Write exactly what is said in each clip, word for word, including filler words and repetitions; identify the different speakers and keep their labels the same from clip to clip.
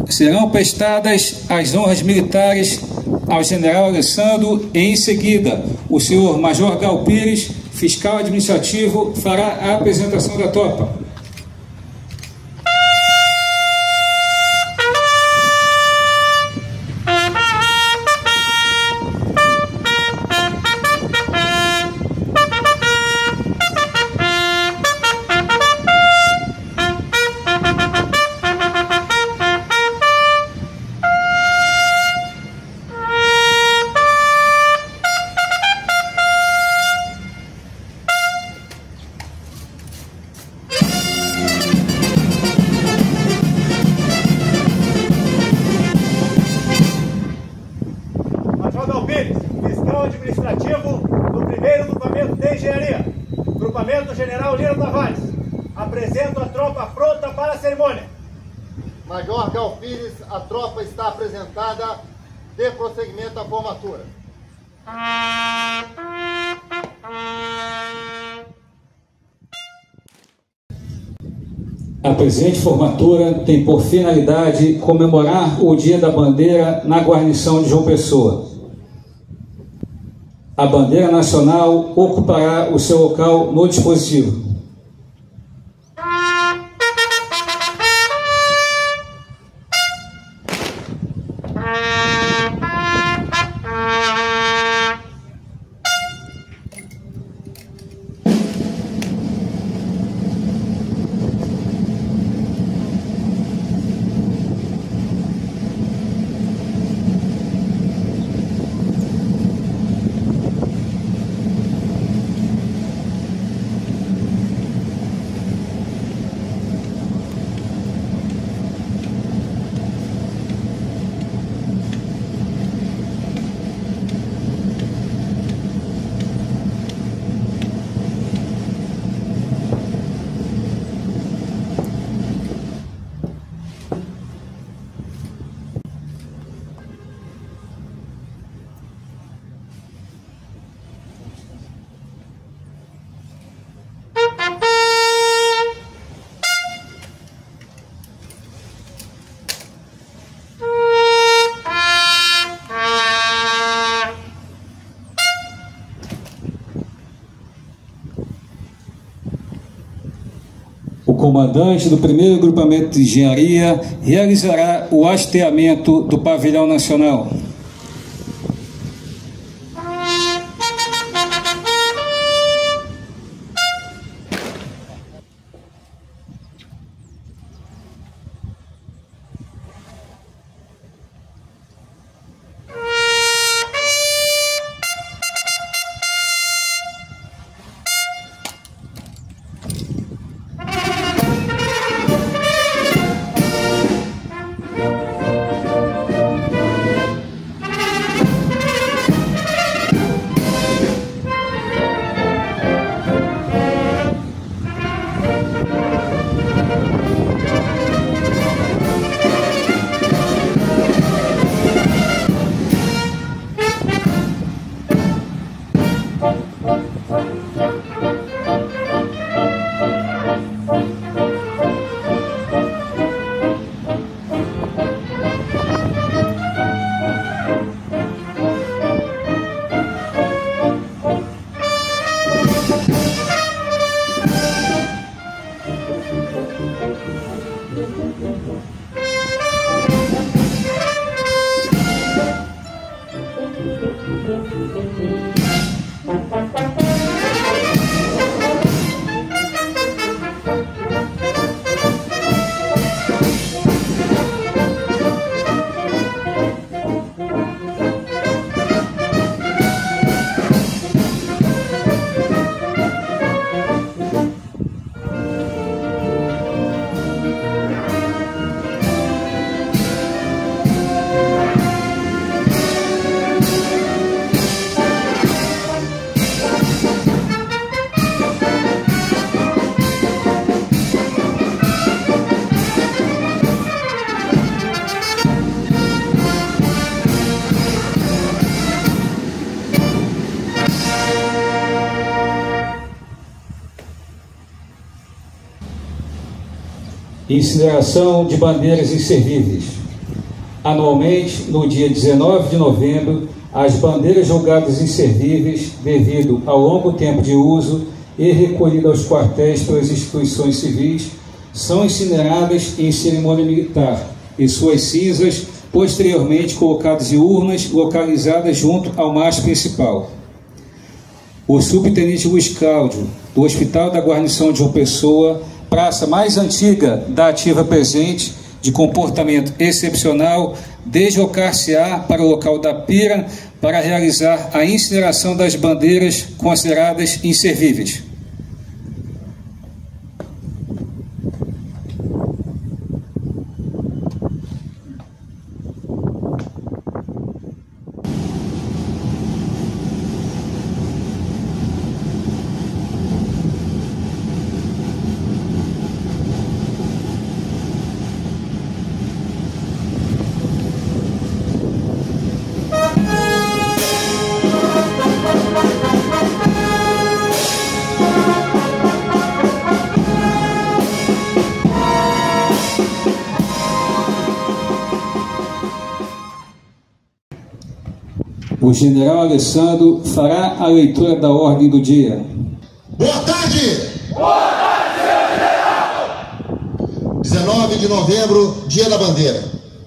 Speaker 1: serão prestadas as honras militares ao general Alessandro e, em seguida, o senhor Major Gal Pires, fiscal administrativo, fará a apresentação da tropa.
Speaker 2: Fiscal administrativo do primeiro Grupamento de Engenharia, Grupamento General Lino Tavares. Apresento a tropa pronta para a cerimônia.
Speaker 3: Major Gal Pires, a tropa está apresentada. Dê prosseguimento à formatura.
Speaker 1: A presente formatura tem por finalidade comemorar o Dia da Bandeira na guarnição de João Pessoa. A bandeira nacional ocupará o seu local no dispositivo. O comandante do primeiro Grupamento de Engenharia realizará o hasteamento do pavilhão nacional. Incineração de bandeiras inservíveis. anualmente, no dia dezenove de novembro, as bandeiras julgadas inservíveis devido ao longo tempo de uso e recolhidas aos quartéis pelas instituições civis são incineradas em cerimônia militar e suas cinzas posteriormente colocadas em urnas localizadas junto ao mastro principal. O subtenente Luiz Cláudio, do Hospital da Guarnição de João Pessoa, praça mais antiga da ativa presente, de comportamento excepcional, deslocar-se-á para o local da pira para realizar a incineração das bandeiras consideradas inservíveis. O general Alessandro fará a leitura da ordem do dia.
Speaker 3: Boa tarde!
Speaker 4: Boa tarde, senhor general!
Speaker 3: dezenove de novembro, Dia da Bandeira.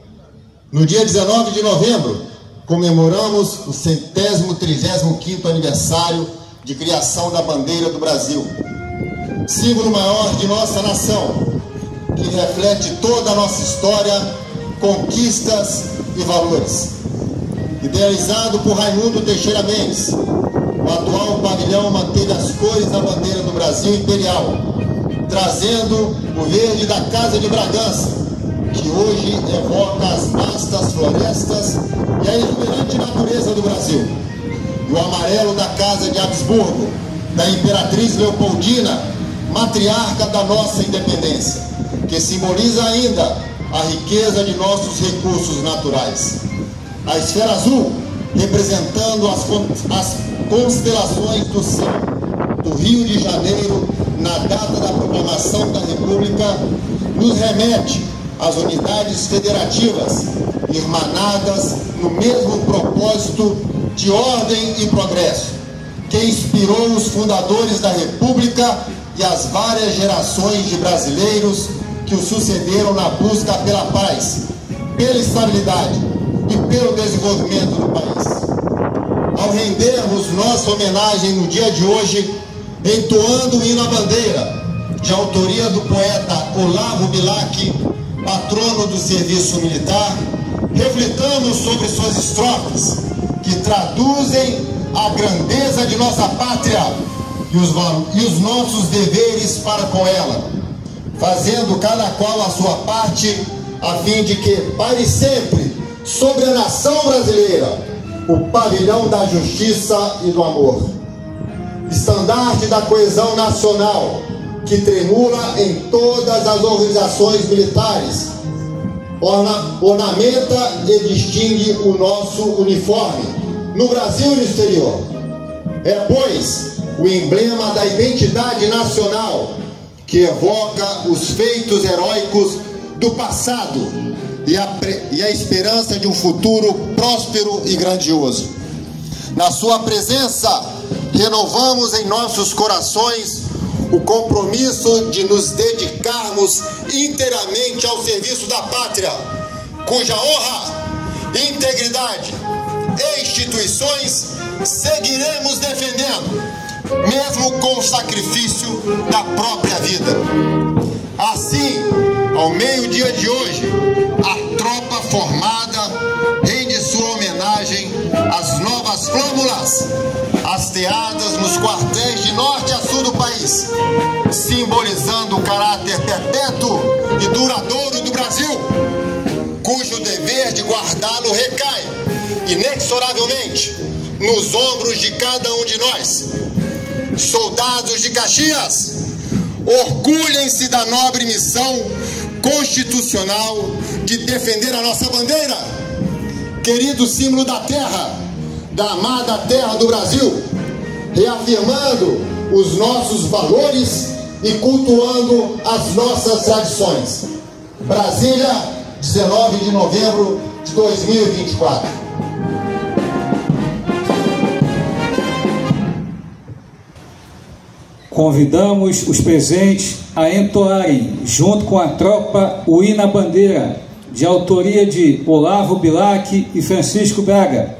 Speaker 3: No dia dezenove de novembro, comemoramos o centésimo trigésimo quinto aniversário de criação da bandeira do Brasil, símbolo maior de nossa nação, que reflete toda a nossa história, conquistas e valores. Idealizado por Raimundo Teixeira Mendes, o atual pavilhão manteve as cores da bandeira do Brasil imperial, trazendo o verde da Casa de Bragança, que hoje evoca as vastas florestas e a exuberante natureza do Brasil, e o amarelo da Casa de Habsburgo, da Imperatriz Leopoldina, matriarca da nossa independência, que simboliza ainda a riqueza de nossos recursos naturais. A esfera azul, representando as, as constelações do céu do Rio de Janeiro, na data da proclamação da República, nos remete às unidades federativas, irmanadas no mesmo propósito de ordem e progresso, que inspirou os fundadores da República e as várias gerações de brasileiros que o sucederam na busca pela paz, pela estabilidade e pelo desenvolvimento do país. Ao rendermos nossa homenagem no dia de hoje, entoando o hino à bandeira, de autoria do poeta Olavo Bilac, patrono do serviço militar, refletamos sobre suas estrofes, que traduzem a grandeza de nossa pátria e os, e os nossos deveres para com ela, fazendo cada qual a sua parte, a fim de que pare sempre sobre a nação brasileira o pavilhão da justiça e do amor, estandarte da coesão nacional, que tremula em todas as organizações militares, orna, ornamenta e distingue o nosso uniforme, no Brasil e no exterior. É, pois, o emblema da identidade nacional, que evoca os feitos heróicos do passado e a, e a esperança de um futuro próspero e grandioso. Na sua presença, renovamos em nossos corações o compromisso de nos dedicarmos inteiramente ao serviço da pátria, cuja honra, integridade e instituições seguiremos defendendo, mesmo com o sacrifício da própria vida. Assim, ao meio-dia de hoje, a tropa formada rende sua homenagem às novas flâmulas hasteadas nos quartéis de norte a sul do país, simbolizando o caráter perpétuo e duradouro do Brasil, cujo dever de guardá-lo recai, inexoravelmente, nos ombros de cada um de nós. Soldados de Caxias, orgulhem-se da nobre missão constitucional de defender a nossa bandeira, querido símbolo da terra, da amada terra do Brasil, reafirmando os nossos valores e cultuando as nossas tradições. Brasília, dezenove de novembro de dois mil e vinte e quatro.
Speaker 1: Convidamos os presentes a entoarem, junto com a tropa, o hino à bandeira, de autoria de Olavo Bilac e Francisco Braga.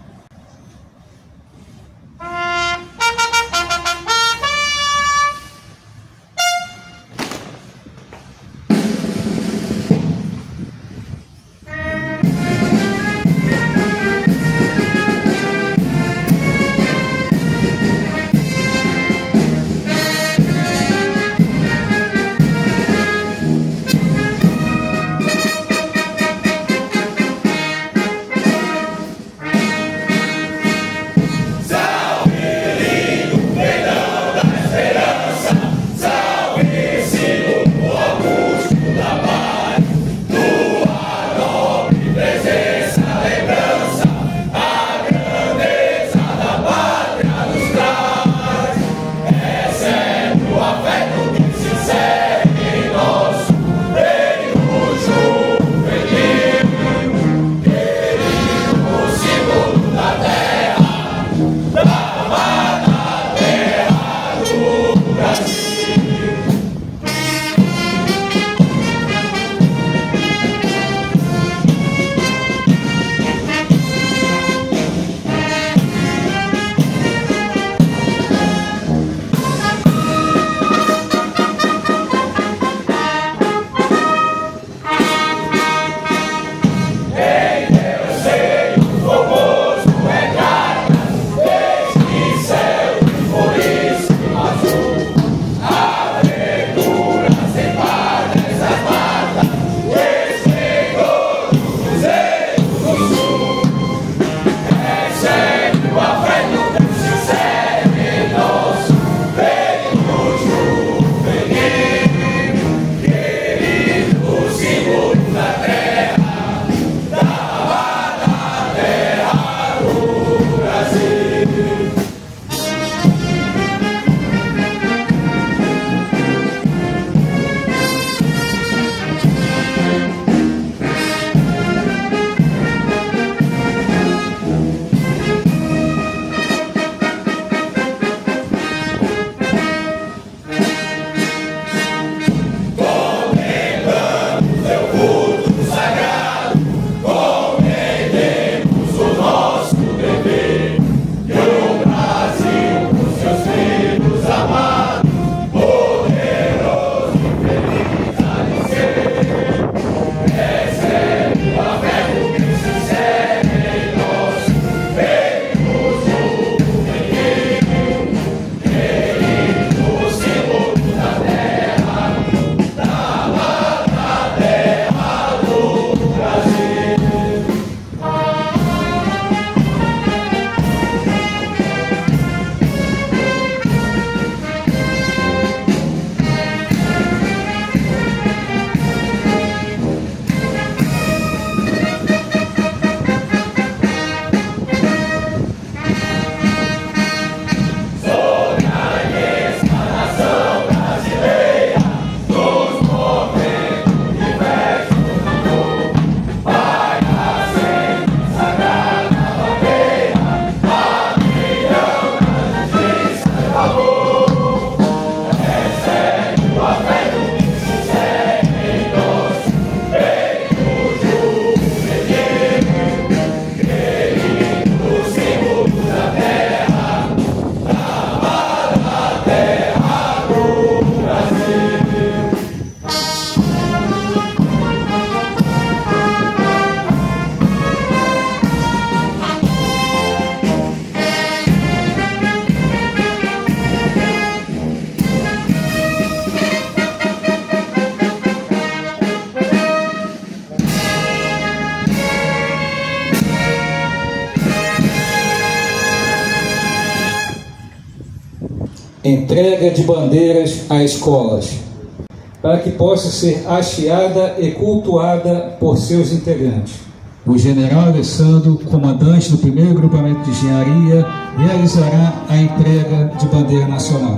Speaker 1: entrega de bandeiras a escolas, para que possa ser hasteada e cultuada por seus integrantes. O general Alessandro, comandante do primeiro agrupamento de engenharia, realizará a entrega de bandeira nacional.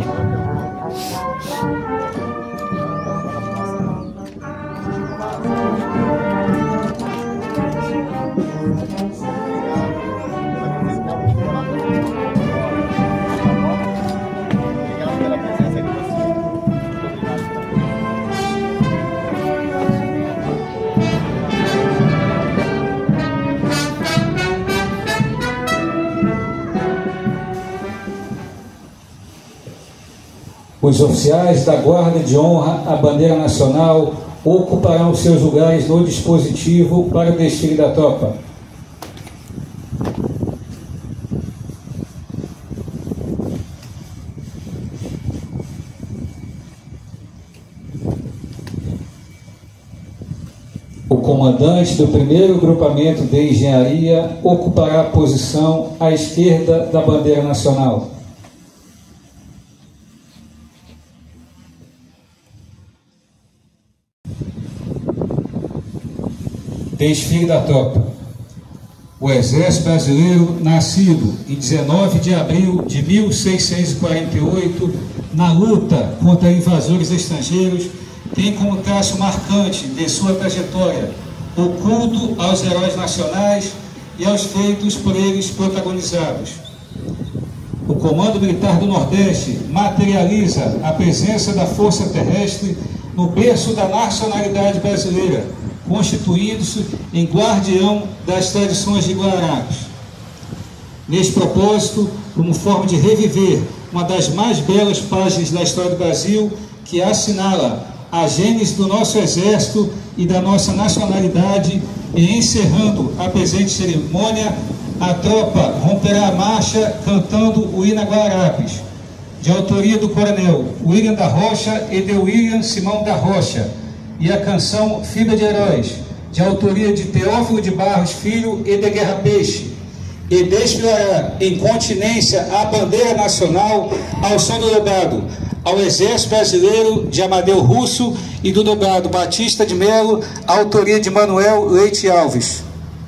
Speaker 1: Os oficiais da Guarda de Honra à Bandeira Nacional ocuparão seus lugares no dispositivo para o desfile da tropa. O comandante do primeiro grupamento de engenharia ocupará a posição à esquerda da bandeira nacional. Desfile da tropa. O Exército Brasileiro, nascido em dezenove de abril de mil seiscentos e quarenta e oito, na luta contra invasores estrangeiros, tem como traço marcante de sua trajetória o culto aos heróis nacionais e aos feitos por eles protagonizados. O Comando Militar do Nordeste materializa a presença da Força Terrestre no berço da nacionalidade brasileira, constituindo-se em guardião das tradições de Guararapes. Neste propósito, como forma de reviver uma das mais belas páginas da história do Brasil, que assinala a gênese do nosso Exército e da nossa nacionalidade, e encerrando a presente cerimônia, a tropa romperá a marcha cantando o hino a Guararapes, de autoria do coronel William da Rocha e de William Simão da Rocha, e a canção Fibra de Heróis, de autoria de Teófilo de Barros Filho e de Guerra Peixe, e desfilará em continência a bandeira nacional ao som do dobrado, ao Exército Brasileiro de Amadeu Russo e do dobrado Batista de Melo, autoria de Manuel Leite Alves.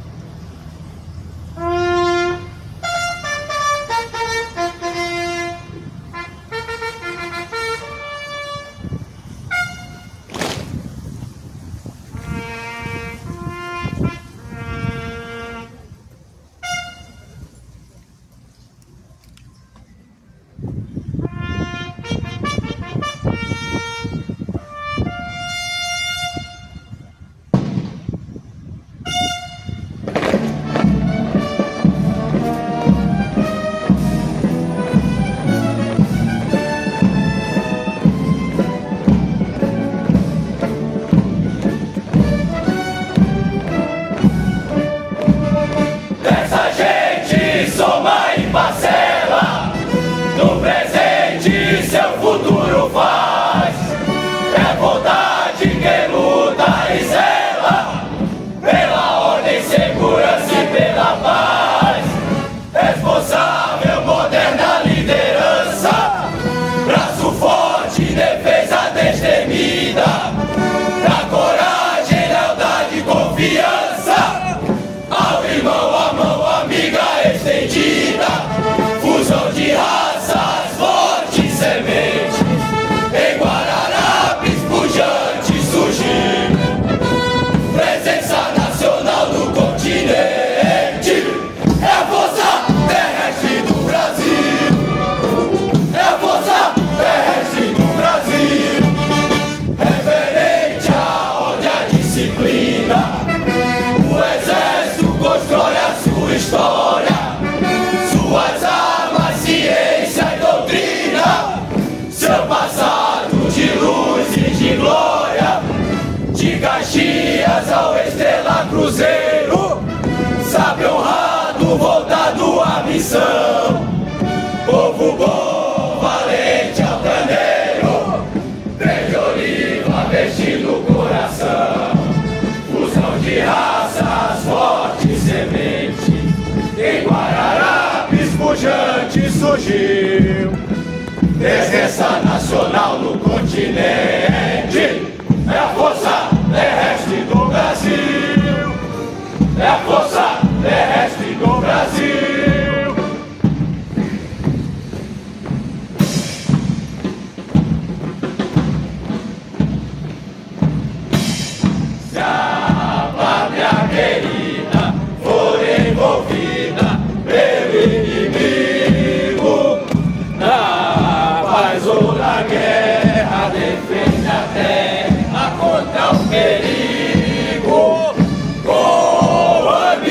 Speaker 4: Cruzeiro, sabe honrado, voltado à missão. Povo bom, valente, altaneiro, verde oliva vestindo o coração. Fusão de raças, forte semente, em Guararapes pujante surgiu. Presença nacional no continente, é a força terrestre do Brasil. É a força terrestre do Brasil. Se a pátria querida for envolvida pelo inimigo, na paz ou na guerra, defende a terra contra o perigo.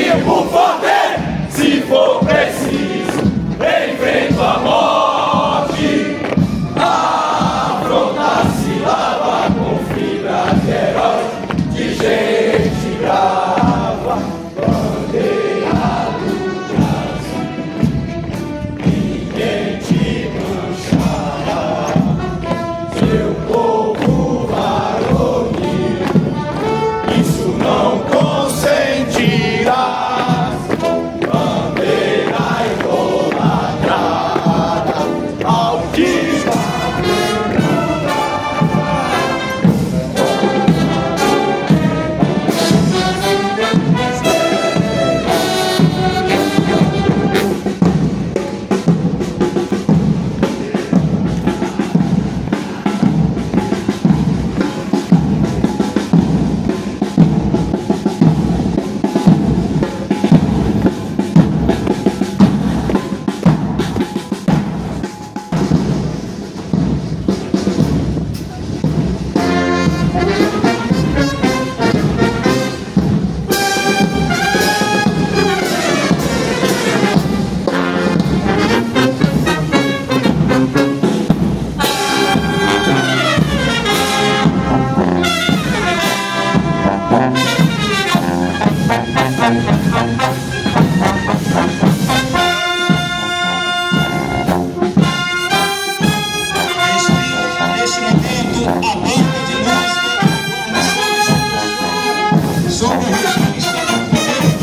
Speaker 1: Sob a regência do primeiro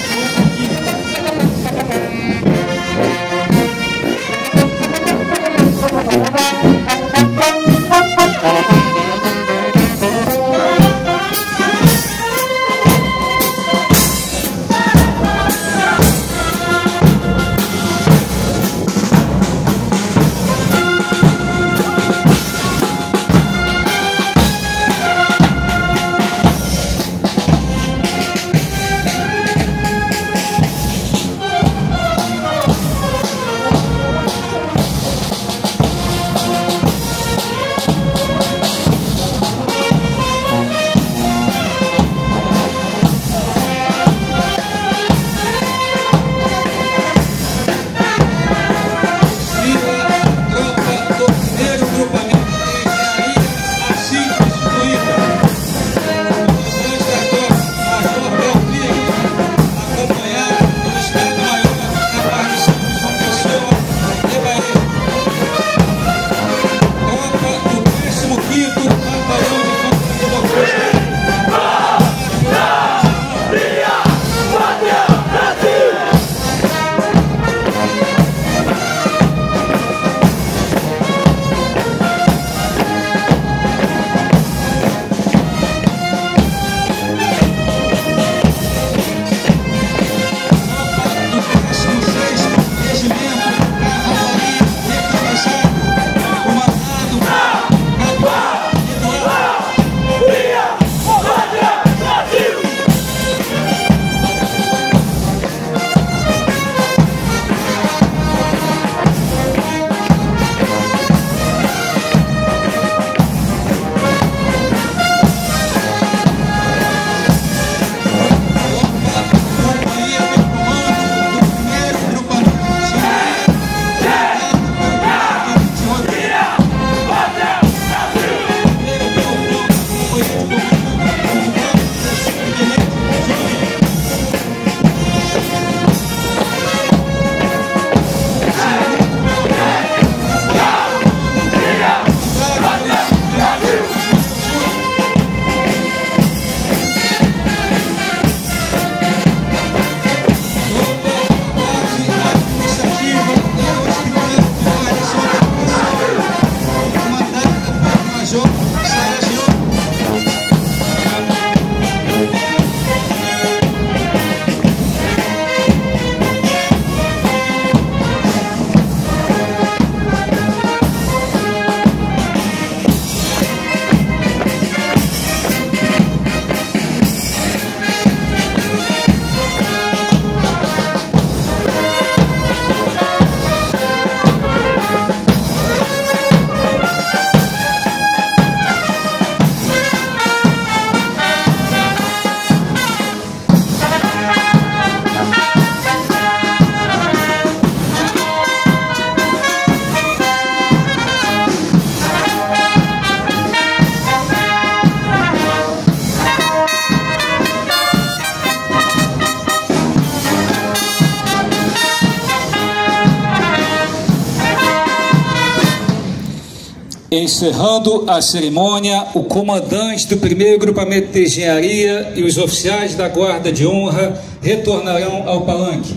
Speaker 1: Encerrando a cerimônia, o comandante do primeiro grupamento de engenharia e os oficiais da guarda de honra retornarão ao palanque.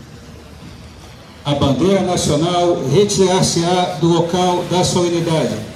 Speaker 1: A bandeira nacional retirar-se-á do local da solenidade.